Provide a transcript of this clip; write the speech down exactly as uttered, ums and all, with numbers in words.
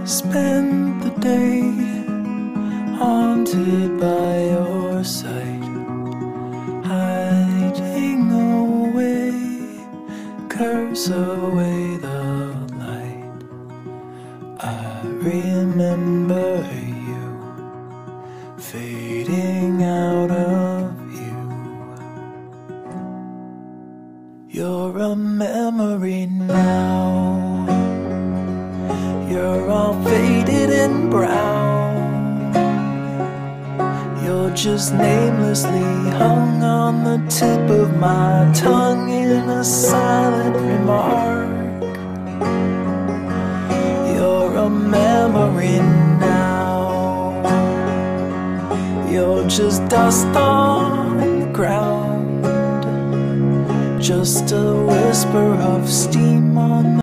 spend the day haunted by your sight, hiding away, curse away the light. I remember you fading out of view. You're a memory now. You're all faded and brown. You're just namelessly hung on the tip of my tongue in a silent remark. You're a memory now. You're just dust on the ground, just a whisper of steam on the